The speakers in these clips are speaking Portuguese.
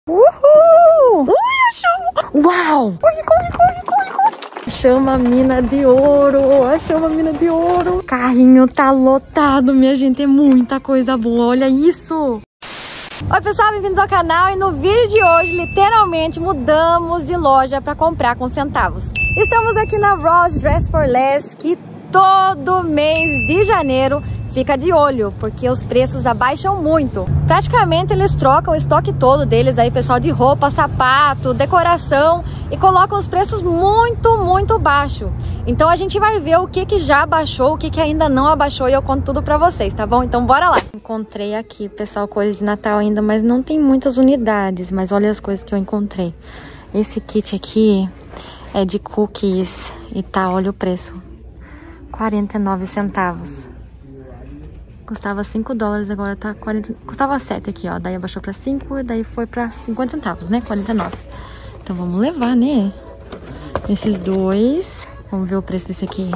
Uhul! Ui, achamos! Uau! Corre, corre, corre, corre, corre! Achamos a mina de ouro! Achamos a mina de ouro! O carrinho tá lotado, minha gente. É muita coisa boa, olha isso! Oi pessoal, bem-vindos ao canal. E no vídeo de hoje, literalmente, mudamos de loja para comprar com centavos. Estamos aqui na Ross Dress for Less, que todo mês de janeiro fica de olho, porque os preços abaixam muito. Praticamente eles trocam o estoque todo deles aí, pessoal, de roupa, sapato, decoração, e colocam os preços muito baixo. Então a gente vai ver o que já abaixou, o que ainda não abaixou, e eu conto tudo pra vocês, tá bom? Então bora lá! Encontrei aqui, pessoal, coisas de Natal ainda, mas não tem muitas unidades, mas olha as coisas que eu encontrei. Esse kit aqui é de cookies e tá, olha o preço. 49 centavos. Custava 5 dólares, agora tá 40... Custava 7 aqui, ó. Daí abaixou pra 5 e daí foi pra 50 centavos, né? 49. Então vamos levar, né? Esses dois. Vamos ver o preço desse aqui.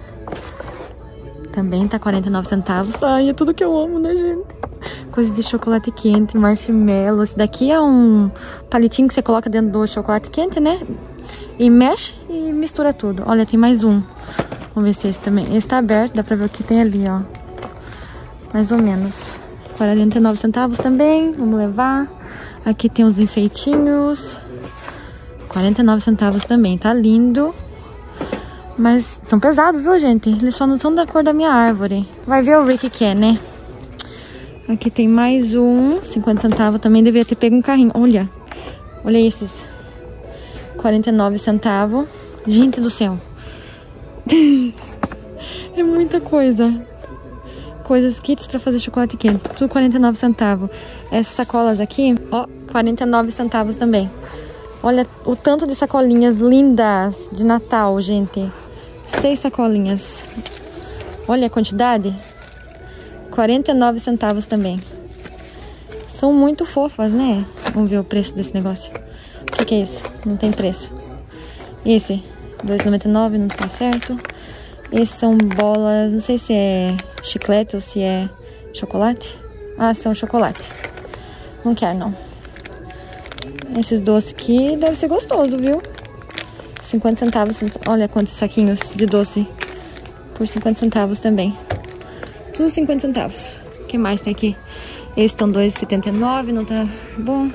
Também tá 49 centavos. Ai, é tudo que eu amo, né, gente? Coisas de chocolate quente, marshmallow. Esse daqui é um palitinho que você coloca dentro do chocolate quente, né? E mexe e mistura tudo. Olha, tem mais um. Vamos ver se esse também. Esse tá aberto, dá pra ver o que tem ali, ó. Mais ou menos. 49 centavos também. Vamos levar. Aqui tem uns enfeitinhos. 49 centavos também. Tá lindo. Mas são pesados, viu, gente? Eles só não são da cor da minha árvore. Vai ver o Rick quer, né? Aqui tem mais um. 50 centavos também. Deveria ter pego um carrinho. Olha. Olha esses. 49 centavos. Gente do céu. É muita coisa. Coisas, kits pra fazer chocolate quente. Tudo 49 centavos. Essas sacolas aqui, ó, 49 centavos também. Olha o tanto de sacolinhas lindas de Natal, gente. 6 sacolinhas. Olha a quantidade. 49 centavos também. São muito fofas, né? Vamos ver o preço desse negócio. O que é isso? Não tem preço. Esse, R$2,99, não tá certo. Esses são bolas, não sei se é chiclete ou se é chocolate. Ah, são chocolate. Não quero, não. Esses doces aqui deve ser gostoso, viu? 50 centavos. Olha quantos saquinhos de doce. Por 50 centavos também. Tudo 50 centavos. O que mais tem aqui? Esses estão R$2,79, não tá bom.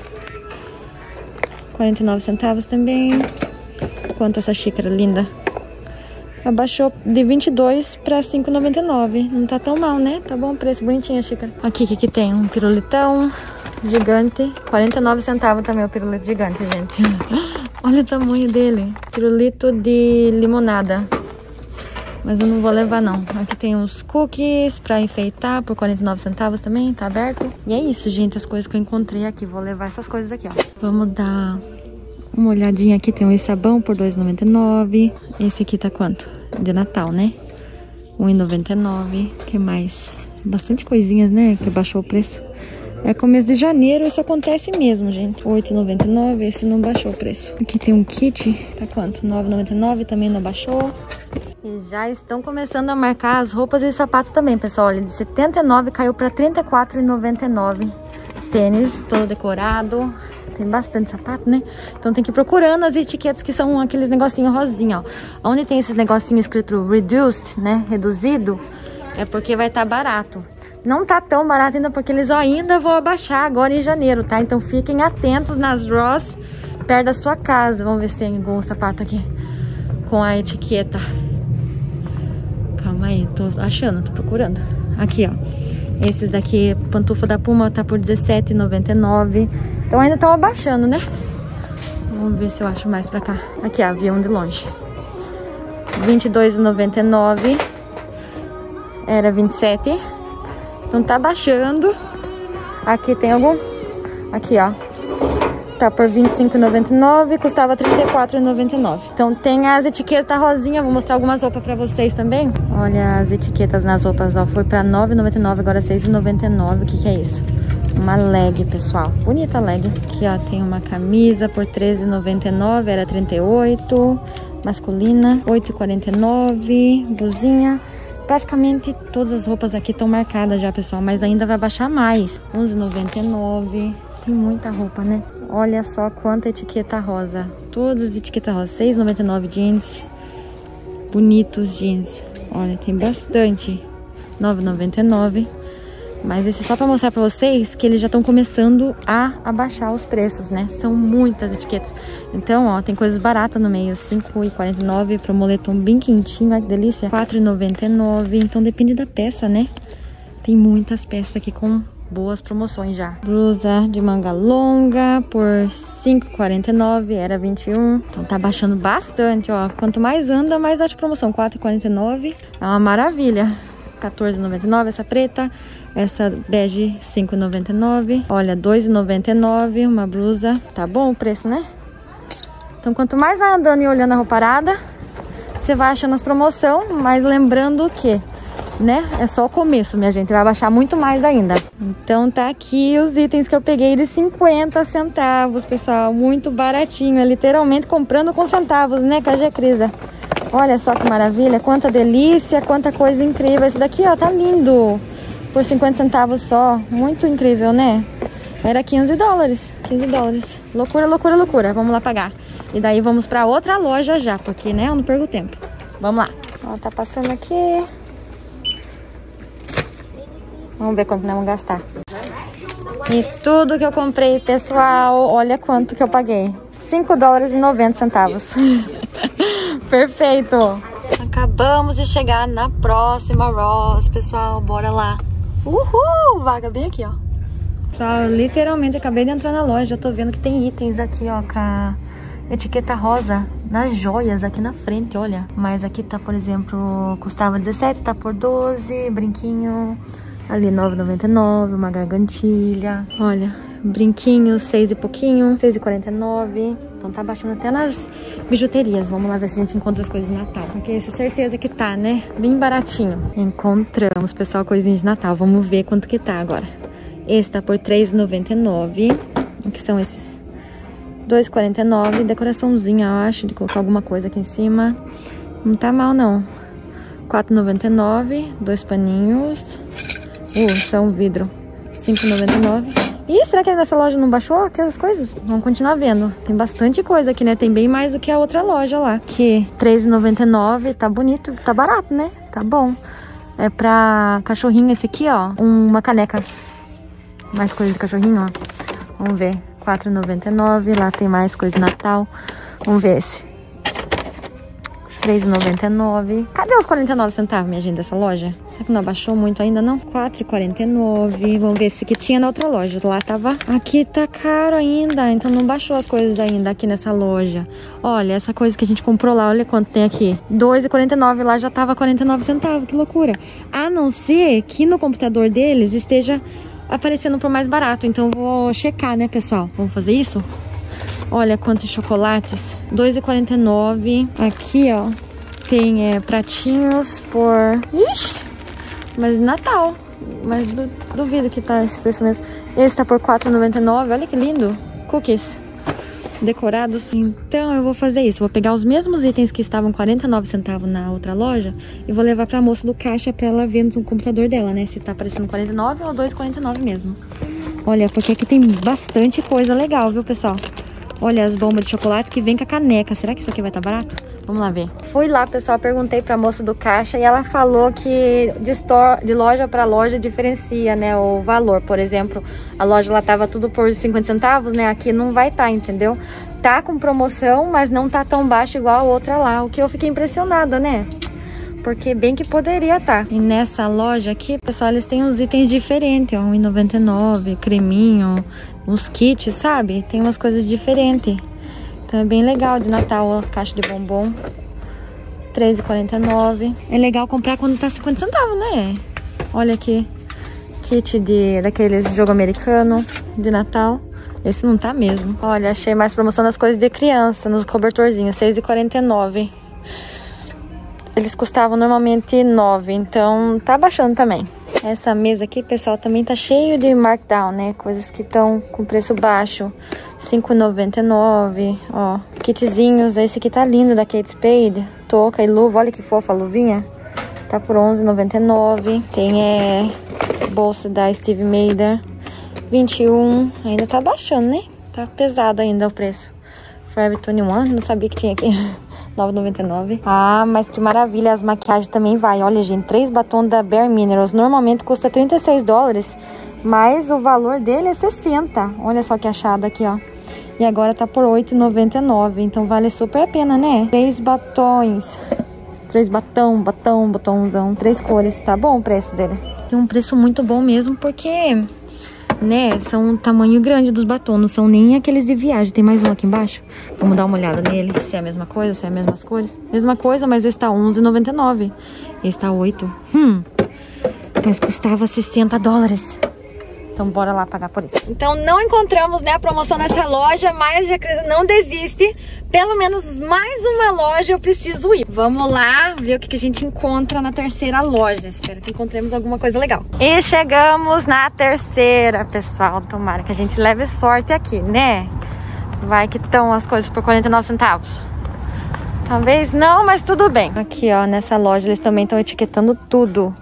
49 centavos também. Quanto essa xícara linda. Abaixou de 22 para 5,99. Não tá tão mal, né? Tá bom o preço, bonitinha a xícara. Aqui, que tem? Um pirulitão gigante. 49 centavos também o pirulito gigante, gente. Olha o tamanho dele. Pirulito de limonada. Mas eu não vou levar, não. Aqui tem uns cookies pra enfeitar por 49 centavos também. Tá aberto. E é isso, gente. As coisas que eu encontrei aqui. Vou levar essas coisas aqui, ó. Vamos dar uma olhadinha aqui. Tem um sabão por R$2,99. Esse aqui tá quanto? De Natal, né? R$1,99. O que mais? Bastante coisinhas, né? Que baixou o preço. É começo de janeiro, isso acontece mesmo, gente. R$8,99. Esse não baixou o preço. Aqui tem um kit. Tá quanto? R$9,99. Também não baixou. E já estão começando a marcar as roupas e os sapatos também, pessoal. Olha, de 79 caiu pra R$34,99. Tênis todo decorado. Tem bastante sapato, né? Então tem que ir procurando as etiquetas que são aqueles negocinhos rosinha, ó. Onde tem esses negocinhos escrito reduced, né? Reduzido, é porque vai estar barato. Não tá tão barato ainda porque eles ainda vão abaixar agora em janeiro, tá? Então fiquem atentos nas Ross perto da sua casa. Vamos ver se tem algum sapato aqui com a etiqueta. Calma aí, tô achando, tô procurando. Aqui, ó. Esses daqui, pantufa da Puma, tá por R$17,99. Então ainda estão abaixando, né? Vamos ver se eu acho mais pra cá. Aqui, ó, vi um de longe. R$22,99. Era R$27. Então tá baixando. Aqui tem algum? Aqui, ó. Tá por R$25,99. Custava R$34,99. Então tem as etiquetas rosinha. Vou mostrar algumas roupas pra vocês também. Olha as etiquetas nas roupas, ó. Foi pra R$9,99, agora R$6,99. O que é isso? Uma leg, pessoal. Bonita leg. Aqui, ó, tem uma camisa por R$13,99. Era R$38. Masculina, R$8,49. Blusinha. Praticamente todas as roupas aqui estão marcadas já, pessoal. Mas ainda vai baixar mais. R$11,99. Tem muita roupa, né? Olha só quanta etiqueta rosa. Todas etiqueta rosa. R$6,99 jeans. Bonitos jeans. Olha, tem bastante. R$9,99. Mas isso é só pra mostrar pra vocês que eles já estão começando a abaixar os preços, né? São muitas etiquetas. Então, ó, tem coisas baratas no meio. R$5,49 pro moletom bem quentinho. Olha que delícia. R$4,99. Então depende da peça, né? Tem muitas peças aqui com boas promoções já. Blusa de manga longa por R$5,49. Era R$21. Então tá baixando bastante, ó. Quanto mais anda, mais acha promoção. R$4,49. É uma maravilha. R$14,99 essa preta. Essa bege R$5,99. Olha, R$2,99 uma blusa. Tá bom o preço, né? Então quanto mais vai andando e olhando a rouparada, você vai achando as promoções. Mas lembrando que, né, é só o começo, minha gente. Vai baixar muito mais ainda. Então tá aqui os itens que eu peguei de 50 centavos, pessoal. Muito baratinho. É literalmente comprando com centavos, né, KG Crisa? Olha só que maravilha, quanta delícia, quanta coisa incrível. Esse daqui, ó, tá lindo. Por 50 centavos só. Muito incrível, né? Era $15. $15. Loucura, loucura, loucura. Vamos lá pagar. E daí vamos pra outra loja já, porque, né, eu não perco tempo. Vamos lá. Ó, tá passando aqui. Vamos ver quanto nós vamos gastar. E tudo que eu comprei, pessoal, olha quanto que eu paguei. $5,90. Perfeito. Acabamos de chegar na próxima Ross, pessoal. Bora lá. Uhul! Vaga bem aqui, ó. Pessoal, eu literalmente acabei de entrar na loja. Eu tô vendo que tem itens aqui, ó, com a etiqueta rosa nas joias aqui na frente, olha. Mas aqui tá, por exemplo, custava 17, tá por 12, brinquinho ali R$9,99, uma gargantilha. Olha, brinquinho 6 e pouquinho, R$6,49. Então tá baixando até nas bijuterias. Vamos lá ver se a gente encontra as coisas de Natal. Porque isso é certeza que tá, né? Bem baratinho. Encontramos, pessoal, coisinhas de Natal. Vamos ver quanto que tá agora. Esse tá por R$3,99. O que são esses? R$2,49. Decoraçãozinha, eu acho, de colocar alguma coisa aqui em cima. Não tá mal, não. R$4,99. 2 paninhos. Isso é um vidro. R$5,99. Ih, será que nessa loja não baixou aquelas coisas? Vamos continuar vendo. Tem bastante coisa aqui, né? Tem bem mais do que a outra loja lá. Que R$3,99. Tá bonito, tá barato, né? Tá bom. É pra cachorrinho esse aqui, ó. Uma caneca. Mais coisa de cachorrinho, ó. Vamos ver. R$4,99. Lá tem mais coisa de Natal. Vamos ver esse. R$3,99. Cadê os 49 centavos, minha gente, dessa loja? Será que não abaixou muito ainda, não? R$4,49. Vamos ver se que tinha na outra loja. Lá tava... Aqui tá caro ainda, então não baixou as coisas ainda aqui nessa loja. Olha, essa coisa que a gente comprou lá, olha quanto tem aqui. R$2,49. Lá já tava 49 centavos, que loucura. A não ser que no computador deles esteja aparecendo por mais barato. Então eu vou checar, né, pessoal? Vamos fazer isso? Olha quantos chocolates. R$2,49. Aqui, ó, tem pratinhos por... Ixi! Mas Natal. Mas duvido que tá esse preço mesmo. Esse tá por R$4,99. Olha que lindo. Cookies decorados. Então eu vou fazer isso. Vou pegar os mesmos itens que estavam 49 centavos na outra loja e vou levar pra moça do caixa pra ela ver no computador dela, né? Se tá aparecendo 49 ou 2,49 mesmo. Olha, porque aqui tem bastante coisa legal, viu, pessoal? Olha as bombas de chocolate que vem com a caneca. Será que isso aqui vai estar barato? Vamos lá ver. Fui lá, pessoal, perguntei pra moça do caixa e ela falou que de loja pra loja diferencia, né, o valor. Por exemplo, a loja lá tava tudo por 50 centavos, né? Aqui não vai estar, entendeu? Tá com promoção, mas não tá tão baixo igual a outra lá. O que eu fiquei impressionada, né? Porque bem que poderia estar. E nessa loja aqui, pessoal, eles têm uns itens diferentes, ó. R$1,99, creminho, uns kits, sabe? Tem umas coisas diferentes. Então é bem legal de Natal, ó, caixa de bombom. R$3,49. É legal comprar quando tá 50 centavos, né? Olha aqui. Kit daqueles jogo americano de Natal. Esse não tá mesmo. Olha, achei mais promoção das coisas de criança, nos cobertorzinhos. R$6,49. Eles custavam normalmente 9, então tá baixando também. Essa mesa aqui, pessoal, também tá cheio de markdown, né? Coisas que estão com preço baixo. R$5,99, ó. Kitzinhos, esse aqui tá lindo, da Kate Spade. Touca e luva, olha que fofa a luvinha. Tá por R$11,99. Tem bolsa da Steve Madden. 21, ainda tá baixando, né? Tá pesado ainda o preço. Forever 21, não sabia que tinha aqui. 9,99. Ah, mas que maravilha, as maquiagens também vai. Olha, gente, 3 batons da Bare Minerals. Normalmente custa $36, mas o valor dele é 60. Olha só que achado aqui, ó. E agora tá por $8,99. Então vale super a pena, né? 3 batons. 3 batomzão. 3 cores. Tá bom o preço dele. Tem um preço muito bom mesmo, porque... né, são um tamanho grande dos batons, não são nem aqueles de viagem. Tem mais um aqui embaixo. Vamos dar uma olhada nele, se é a mesma coisa, se é as mesmas cores. Mesma coisa, mas esse tá $11,99. Esse tá $8. Mas custava $60. Então bora lá pagar por isso. Então não encontramos, né, a promoção nessa loja, mas já não desiste. Pelo menos mais uma loja eu preciso ir. Vamos lá ver o que a gente encontra na terceira loja. Espero que encontremos alguma coisa legal. E chegamos na terceira, pessoal. Tomara que a gente leve sorte aqui, né? Vai que estão as coisas por 49 centavos. Talvez não, mas tudo bem. Aqui, ó, nessa loja eles também estão etiquetando tudo.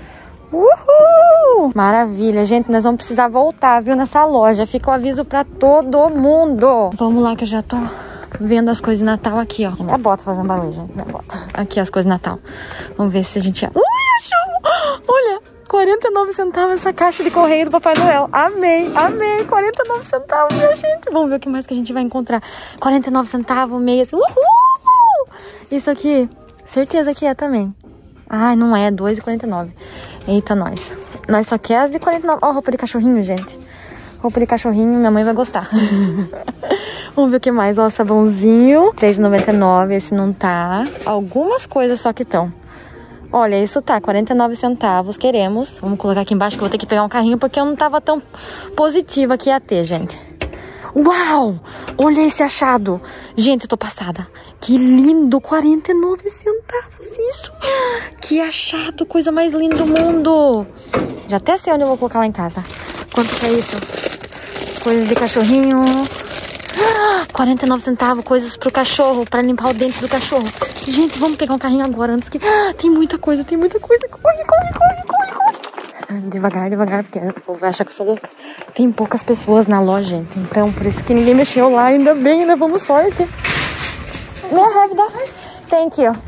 Uhul! Maravilha, gente, nós vamos precisar voltar, viu, nessa loja. Fica o aviso pra todo mundo. Vamos lá que eu já tô vendo as coisas de Natal aqui, ó. Minha bota fazendo barulho, gente, minha bota. Aqui as coisas de Natal. Vamos ver se a gente... achamos! Olha, 49 centavos essa caixa de correio do Papai Noel. Amei, 49 centavos, minha gente. Vamos ver o que mais que a gente vai encontrar. 49 centavos, meias. Uhul! Isso aqui, certeza que é também. Ai, não é, 2,49. Eita, nós. Nós só quer as de 49. Ó, roupa de cachorrinho, gente. Roupa de cachorrinho, minha mãe vai gostar. Vamos ver o que mais. Ó, sabãozinho, 3,99. Esse não tá. Algumas coisas só que estão. Olha, isso tá, 49 centavos. Queremos. Vamos colocar aqui embaixo que eu vou ter que pegar um carrinho porque eu não tava tão positiva que ia ter, gente. Uau! Olha esse achado. Gente, eu tô passada. Que lindo! 49 centavos isso! Que achado! Coisa mais linda do mundo! Já até sei onde eu vou colocar lá em casa. Quanto que é isso? Coisas de cachorrinho. 49 centavos. Coisas pro cachorro. Pra limpar o dente do cachorro. Gente, vamos pegar um carrinho agora antes que... Tem muita coisa, tem muita coisa. Corre! Devagar, porque o povo vai achar que eu sou louca. Tem poucas pessoas na loja, gente. Então, por isso que ninguém mexeu lá. Ainda bem, levamos sorte. Minha rápida. Thank you.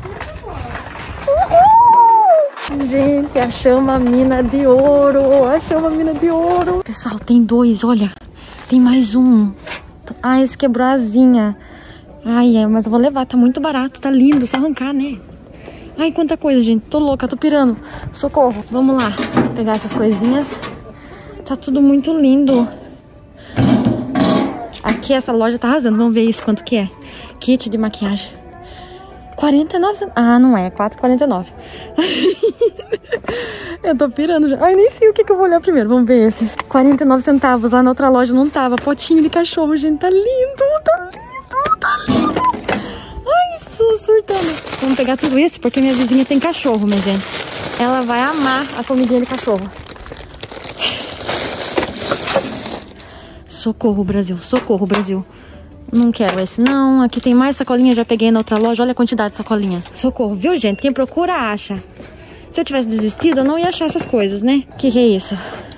Uhul! Gente, achamos a mina de ouro. Pessoal, tem 2, olha. Tem mais um. Ah, esse quebrou a asinha. Ai, mas eu vou levar. Tá muito barato, tá lindo. Só arrancar, né? Ai, quanta coisa, gente. Tô louca, tô pirando. Socorro. Vamos lá pegar essas coisinhas. Tá tudo muito lindo. Aqui essa loja tá arrasando. Vamos ver isso, quanto que é. Kit de maquiagem. 49 centavos. Ah, não é. 4,49. Eu tô pirando já. Ai, nem sei o que eu vou olhar primeiro. Vamos ver esses. 49 centavos. Lá na outra loja não tava. Potinho de cachorro, gente. Tá lindo. Ai, isso, surtando. Vamos pegar tudo isso porque minha vizinha tem cachorro, minha gente. Ela vai amar a comidinha de cachorro. Socorro, Brasil. Não quero esse, não. Aqui tem mais sacolinha, já peguei na outra loja. Olha a quantidade de sacolinha. Socorro, viu, gente? Quem procura, acha. Se eu tivesse desistido, eu não ia achar essas coisas, né? Que é isso?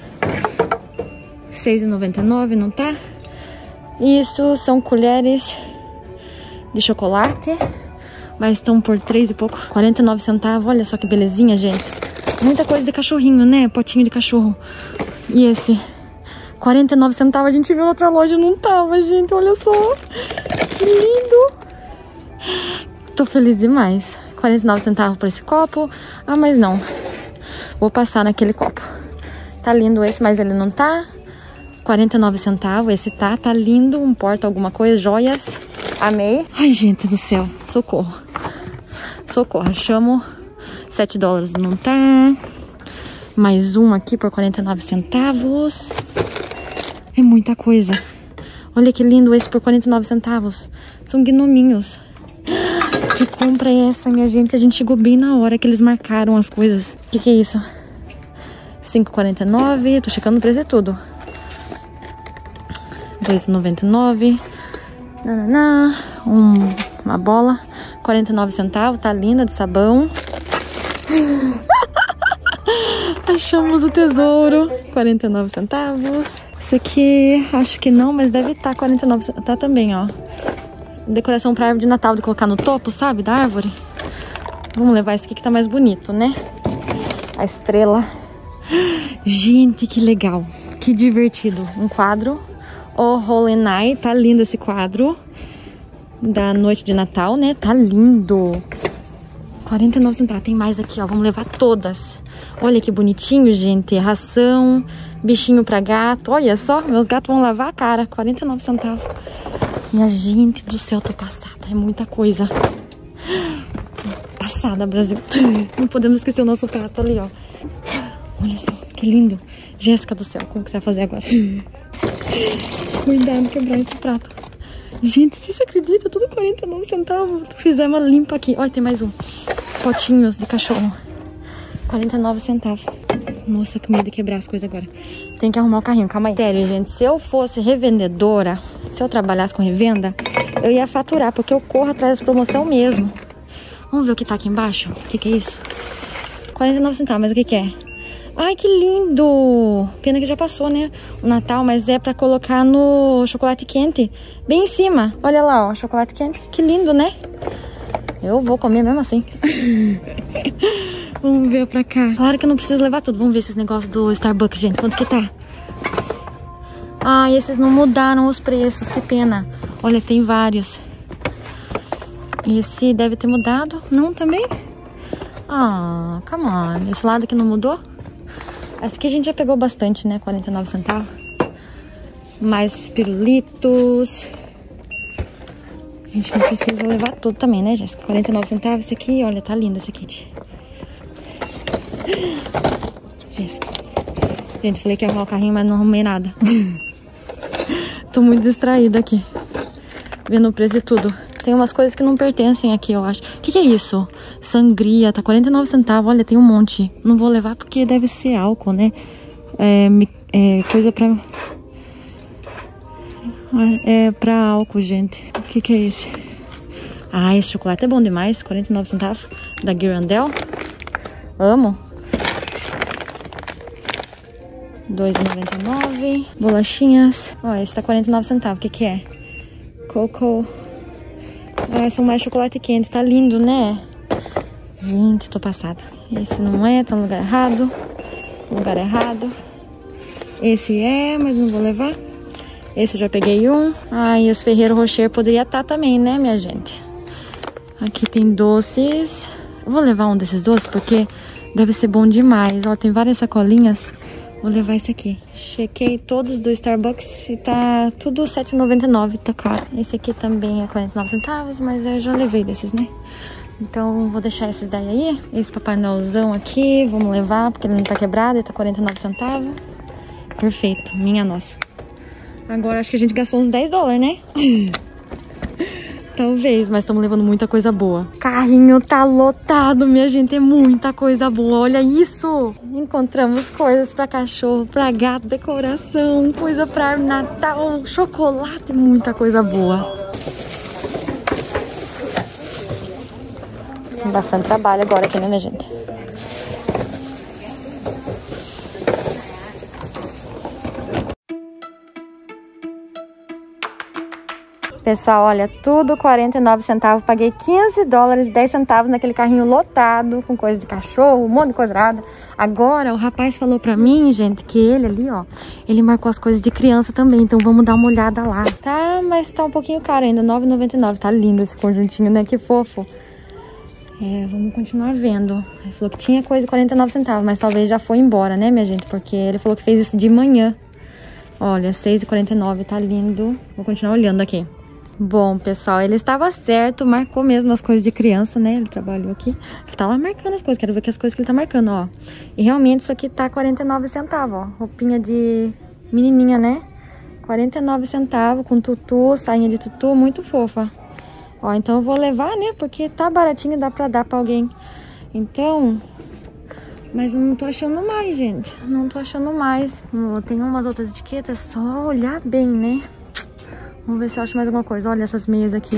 R$6,99, não tá? Isso são colheres de chocolate. Mas estão por 3 e pouco. 49 centavos. Olha só que belezinha, gente. Muita coisa de cachorrinho, né? Potinho de cachorro. E esse... 49 centavos a gente viu na outra loja, não tava, gente. Olha só. Que lindo. Tô feliz demais. 49 centavos por esse copo. Ah, mas não. Vou passar naquele copo. Tá lindo esse, mas ele não tá. 49 centavos. Esse tá lindo. Um porta alguma coisa. Joias. Amei. Ai, gente do céu. Socorro. Achamos $7. Não tá. Mais um aqui por 49 centavos. É muita coisa. Olha que lindo esse por 49 centavos. São gnominhos. Que compra é essa, minha gente? A gente chegou bem na hora que eles marcaram as coisas. O que é isso? R$5,49. Tô checando o preço de tudo. R$2,99. Uma bola. 49 centavos. Tá linda, de sabão. Achamos o tesouro. 49 centavos. Esse aqui, acho que não, mas deve estar 49. Tá também, ó. Decoração pra árvore de Natal, de colocar no topo, sabe? Da árvore. Vamos levar esse aqui que tá mais bonito, né? A estrela. Gente, que legal. Que divertido. Um quadro. O Holy Night. Tá lindo esse quadro. Da noite de Natal, né? Tá lindo. 49 centavos. Tem mais aqui, ó. Vamos levar todas. Olha que bonitinho, gente. Ração. Bichinho pra gato. Olha só. Meus gatos vão lavar a cara. 49 centavos. Minha gente do céu, tô passada. É muita coisa. Passada, Brasil. Não podemos esquecer o nosso prato ali, ó. Olha só, que lindo. Jéssica do céu, como que você vai fazer agora? Cuidado, quebrar esse prato. Gente, você acredita? Tudo 49 centavos. Fizemos uma limpa aqui. Olha, tem mais um. Potinhos de cachorro. 49 centavos. Nossa, que medo de quebrar as coisas agora. Tem que arrumar o carrinho, calma aí. Sério, gente, se eu fosse revendedora, se eu trabalhasse com revenda, eu ia faturar, porque eu corro atrás da promoção mesmo. Vamos ver o que tá aqui embaixo? O que que é isso? 49 centavos, mas o que que é? Ai, que lindo! Pena que já passou, né? O Natal, mas é pra colocar no chocolate quente. Bem em cima. Olha lá, ó, chocolate quente. Que lindo, né? Eu vou comer mesmo assim. Vamos ver pra cá. Claro que eu não preciso levar tudo. Vamos ver esses negócios do Starbucks, gente. Quanto que tá? Ah, esses não mudaram os preços. Que pena. Olha, tem vários. Esse deve ter mudado. Não, também? Ah, come on. Esse lado aqui não mudou? Esse aqui a gente já pegou bastante, né? 49 centavos. Mais pirulitos. A gente não precisa levar tudo também, né, Jéssica? 49 centavos. Esse aqui, olha, tá lindo esse kit. Jéssica. Gente, falei que ia arrumar o carrinho, mas não arrumei nada. Tô muito distraída aqui. Vendo o preço de tudo. Tem umas coisas que não pertencem aqui, eu acho. O que que é isso? Sangria, tá 49 centavos. Olha, tem um monte. Não vou levar porque deve ser álcool, né? Coisa pra... É pra álcool, gente. O que que é esse? Ah, esse chocolate é bom demais. 49 centavos. Da Girandel. Amo. R$2,99. Bolachinhas. Ó, esse tá 49 centavos. O que que é? Coco. Ah, são mais chocolate quente. Tá lindo, né? Gente, tô passada. Esse não é, tá no lugar errado. Lugar errado. Esse é, mas não vou levar. Esse eu já peguei um. Ah, e os Ferrero Rocher poderia estar também, né, minha gente? Aqui tem doces. Eu vou levar um desses doces porque deve ser bom demais. Ó, tem várias sacolinhas. Vou levar esse aqui. Chequei todos do Starbucks e tá tudo R$7,99, tá caro. Esse aqui também é 49 centavos, mas eu já levei desses, né? Então, vou deixar esses daí aí. Esse Papai Noelzão aqui, vamos levar, porque ele não tá quebrado, ele tá 49 centavos. Perfeito, minha nossa. Agora acho que a gente gastou uns $10, né? Talvez, mas estamos levando muita coisa boa. Carrinho tá lotado, minha gente, é muita coisa boa. Olha isso! Encontramos coisas pra cachorro, pra gato, decoração, coisa pra Natal, chocolate, muita coisa boa. Bastante trabalho agora aqui, né, minha gente? Pessoal, olha, tudo 49 centavos. Paguei $15, 10 centavos naquele carrinho lotado, com coisa de cachorro, um monte de coisa errada. Agora, o rapaz falou pra mim, gente, que ele ali, ó, ele marcou as coisas de criança também. Então, vamos dar uma olhada lá. Tá, mas tá um pouquinho caro ainda, R$9,99. Tá lindo esse conjuntinho, né? Que fofo. Vamos continuar vendo. Ele falou que tinha coisa de 49 centavos, mas talvez já foi embora, né, minha gente? Porque ele falou que fez isso de manhã. Olha, R$6,49, tá lindo. Vou continuar olhando aqui. Bom, pessoal, ele estava certo, marcou mesmo as coisas de criança, né? Ele trabalhou aqui. Ele tá lá marcando as coisas, quero ver que as coisas que ele tá marcando, ó. E realmente isso aqui tá 49 centavos, ó. Roupinha de menininha, né? 49 centavos, com tutu, sainha de tutu, muito fofa. Ó, então eu vou levar, né? Porque tá baratinho, dá pra dar pra alguém. Então... Mas eu não tô achando mais, gente. Não tô achando mais. Tem umas outras etiquetas, só olhar bem, né? Vamos ver se eu acho mais alguma coisa. Olha essas meias aqui.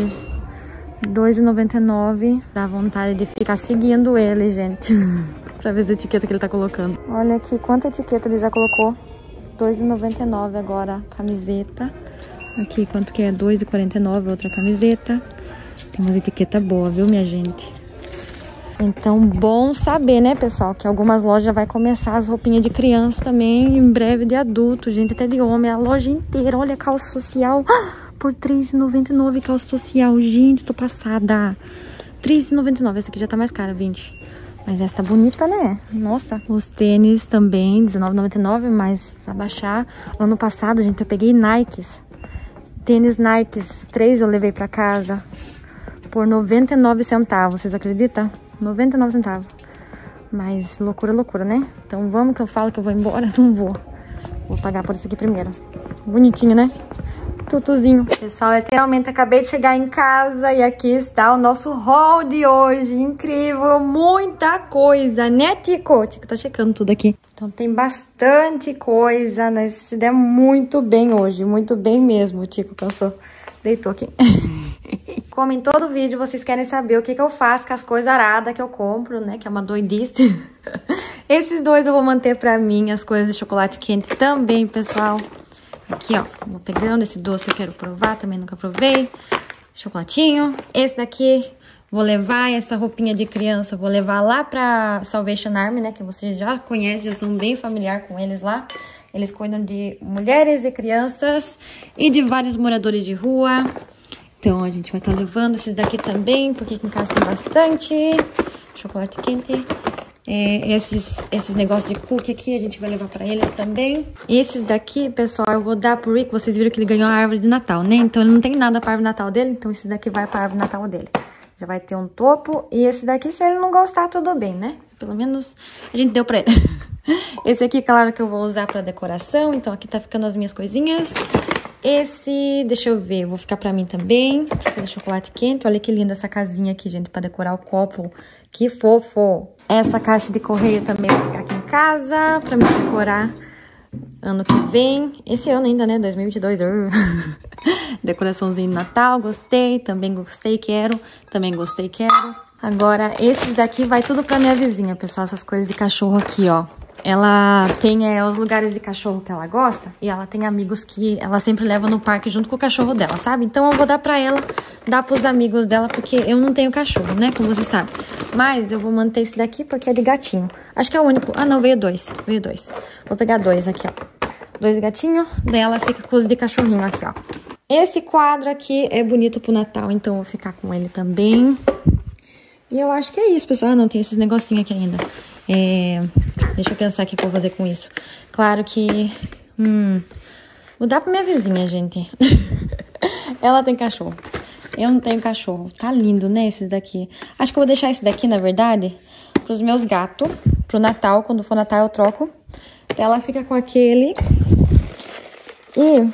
R$2,99. Dá vontade de ficar seguindo ele, gente. Pra ver as etiquetas que ele tá colocando. Olha aqui, quanta etiqueta ele já colocou. 2,99 agora a camiseta. Aqui, quanto que é? 2,49 outra camiseta. Tem umas etiquetas boas, viu, minha gente? Então, bom saber, né, pessoal, que algumas lojas vai começar as roupinhas de criança também, em breve de adulto, gente, até de homem. A loja inteira, olha, calça social, por R$3,99 calça social. Gente, tô passada. R$3,99, essa aqui já tá mais cara, 20. Mas essa tá bonita, né? Nossa. Os tênis também, R$19,99, mas vai baixar. Ano passado, gente, eu peguei Nikes. Tênis Nikes, 3 eu levei pra casa por 99 centavos, vocês acreditam? 99 centavos. Mas loucura, loucura, né? Então vamos que eu falo que eu vou embora, não vou. Vou pagar por isso aqui primeiro. Bonitinho, né? Tutuzinho. Pessoal, eu literalmente acabei de chegar em casa e aqui está o nosso haul de hoje. Incrível, muita coisa, né, Tico? Tico tá checando tudo aqui. Então tem bastante coisa, né? Se der muito bem hoje, muito bem mesmo. O Tico cansou, deitou aqui. Como em todo vídeo, vocês querem saber o que eu faço com as coisas aradas que eu compro, né? Que é uma doidice. Esses dois eu vou manter pra mim, as coisas de chocolate quente também, pessoal. Aqui, ó, vou pegando esse doce, eu quero provar, também nunca provei. Chocolatinho. Esse daqui, vou levar essa roupinha de criança, vou levar lá pra Salvation Army, né? Que vocês já conhecem, já são bem familiar com eles lá. Eles cuidam de mulheres e crianças e de vários moradores de rua. Então, a gente vai estar levando esses daqui também, porque aqui em casa tem bastante chocolate quente. Esses negócios de cookie aqui a gente vai levar pra eles também. Esses daqui, pessoal, eu vou dar pro Rick. Vocês viram que ele ganhou a árvore de Natal, né? Então ele não tem nada pra árvore de Natal dele. Então esse daqui vai pra árvore de Natal dele. Já vai ter um topo. E esse daqui, se ele não gostar, tudo bem, né? Pelo menos a gente deu pra ele. Esse aqui, claro que eu vou usar pra decoração. Então aqui tá ficando as minhas coisinhas. Esse, deixa eu ver, vou ficar pra mim também, pra fazer chocolate quente. Olha que linda essa casinha aqui, gente, pra decorar o copo. Que fofo! Essa caixa de correio também vai ficar aqui em casa, pra me decorar ano que vem. Esse ano ainda, né, 2022. Decoraçãozinho de Natal, gostei, também gostei, quero. Também gostei, quero. Agora, esses daqui vai tudo pra minha vizinha, pessoal, essas coisas de cachorro aqui, ó. Ela tem os lugares de cachorro que ela gosta e ela tem amigos que ela sempre leva no parque junto com o cachorro dela, sabe? Então eu vou dar pra ela, dar pros amigos dela, porque eu não tenho cachorro, né? Como vocês sabem. Mas eu vou manter esse daqui porque é de gatinho. Acho que é o único. Ah, não, veio dois. Veio dois. Vou pegar dois aqui, ó. Dois gatinhos. Daí ela fica com os de cachorrinho aqui, ó. Esse quadro aqui é bonito pro Natal, então eu vou ficar com ele também. E eu acho que é isso, pessoal. Ah, não, tem esses negocinhos aqui ainda. Deixa eu pensar o que eu vou fazer com isso. Claro que... vou dar pra minha vizinha, gente. Ela tem cachorro. Eu não tenho cachorro. Tá lindo, né, esses daqui. Acho que eu vou deixar esse daqui, na verdade, pros meus gatos. Pro Natal. Quando for Natal, eu troco. Ela fica com aquele. E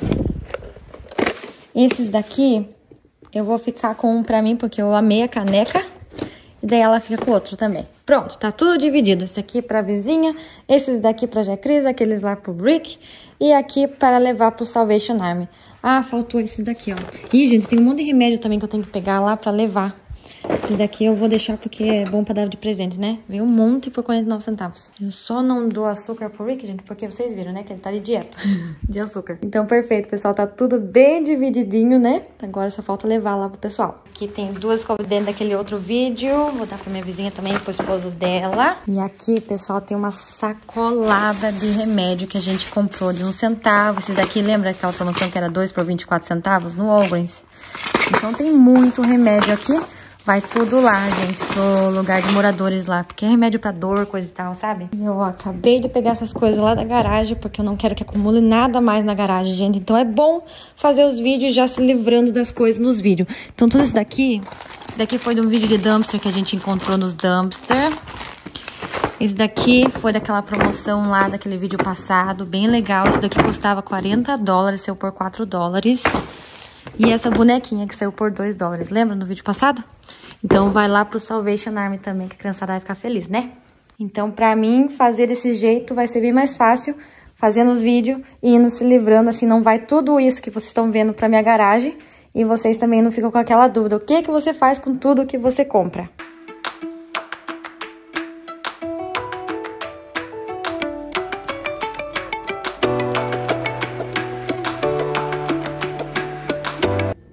esses daqui, eu vou ficar com um pra mim, porque eu amei a caneca. E daí ela fica com o outro também. Pronto, tá tudo dividido. Esse aqui pra vizinha, esses daqui pra Jacris, aqueles lá pro Rick. E aqui para levar pro Salvation Army. Ah, faltou esses daqui, ó. Ih, gente, tem um monte de remédio também que eu tenho que pegar lá pra levar. Esses daqui eu vou deixar porque é bom pra dar de presente, né? Veio um monte por 49 centavos. Eu só não dou açúcar pro Rick, gente, porque vocês viram, né? Que ele tá de dieta de açúcar. Então, perfeito, pessoal. Tá tudo bem divididinho, né? Agora só falta levar lá pro pessoal. Aqui tem duas escovas dentro daquele outro vídeo. Vou dar pra minha vizinha também, pro esposo dela. E aqui, pessoal, tem uma sacolada de remédio que a gente comprou de 1 centavo. Esses daqui, lembra aquela promoção que era 2 por 24 centavos no Walgreens? Então, tem muito remédio aqui. Vai tudo lá, gente, pro lugar de moradores lá, porque é remédio pra dor, coisa e tal, sabe? Eu acabei de pegar essas coisas lá da garagem, porque eu não quero que acumule nada mais na garagem, gente. Então é bom fazer os vídeos já se livrando das coisas nos vídeos. Então tudo isso daqui foi de um vídeo de dumpster que a gente encontrou nos dumpster. Esse daqui foi daquela promoção lá, daquele vídeo passado, bem legal. Esse daqui custava $40, saiu por $4. E essa bonequinha que saiu por $2, lembra no vídeo passado? Então vai lá pro Salvation Army também, que a criançada vai ficar feliz, né? Então pra mim, fazer desse jeito vai ser bem mais fácil, fazendo os vídeos e indo se livrando, assim, não vai tudo isso que vocês estão vendo pra minha garagem. E vocês também não ficam com aquela dúvida, o que que você faz com tudo que você compra?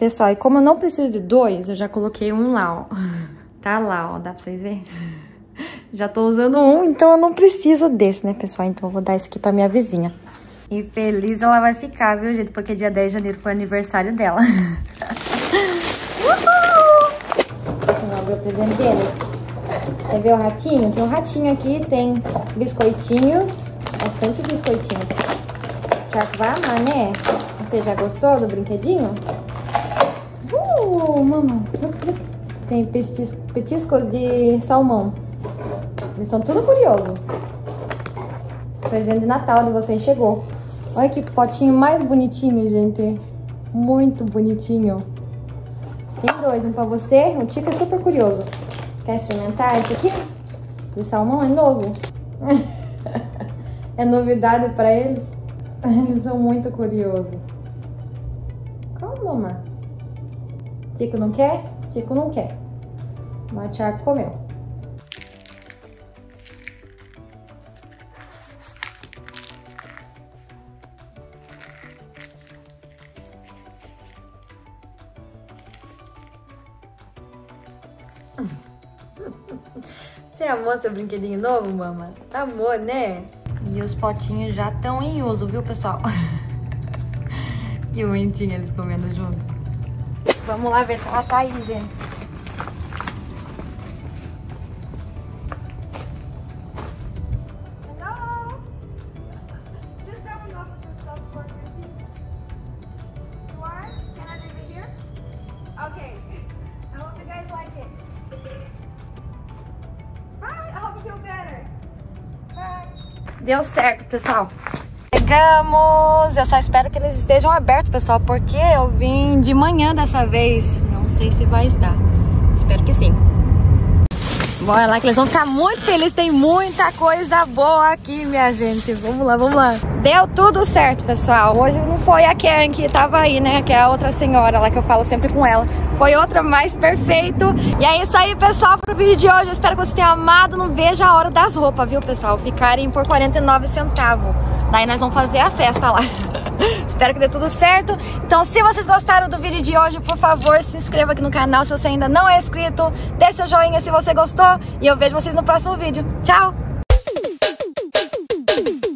pessoal, e como eu não preciso de dois, eu já coloquei um lá, ó. Tá lá, ó, dá pra vocês verem? Já tô usando um, então eu não preciso desse, né, pessoal? Então eu vou dar esse aqui pra minha vizinha. E feliz ela vai ficar, viu, gente? Porque dia 10 de janeiro foi aniversário dela. Vamos abrir o presente dele. Quer ver o ratinho? Tem um ratinho aqui, tem biscoitinhos. Bastante biscoitinho. O Charco vai amar, né? Você já gostou do brinquedinho? Mamãe. Tem petiscos de salmão. Eles são tudo curiosos. O presente de Natal de vocês chegou. Olha que potinho mais bonitinho, gente. Muito bonitinho. Tem dois, um pra você. O Tico é super curioso. Quer experimentar esse aqui? De salmão é novo. É novidade pra eles. Eles são muito curiosos. Calma, mamãe. Tico não quer? Tico não quer. Mas o Charco comeu. Você amou seu brinquedinho novo, mama? Amor, né? E os potinhos já estão em uso, viu, pessoal? Que bonitinho eles comendo junto. Vamos lá ver se ela tá aí, gente. Deu certo, pessoal. Chegamos. Eu só espero que eles estejam abertos, pessoal, porque eu vim de manhã dessa vez. Não sei se vai estar. Espero que sim. Bora lá que eles vão ficar muito felizes. Tem muita coisa boa aqui, minha gente. Vamos lá, vamos lá. Deu tudo certo, pessoal. Hoje não foi a Karen que tava aí, né? Que é a outra senhora lá que eu falo sempre com ela. Foi outra mais perfeito. E é isso aí, pessoal, pro vídeo de hoje. Eu espero que vocês tenham amado. Não vejo a hora das roupas, viu, pessoal? Ficarem por 49 centavos. Daí nós vamos fazer a festa lá. Espero que dê tudo certo. Então, se vocês gostaram do vídeo de hoje, por favor, se inscreva aqui no canal se você ainda não é inscrito. Deixe seu joinha se você gostou. E eu vejo vocês no próximo vídeo. Tchau!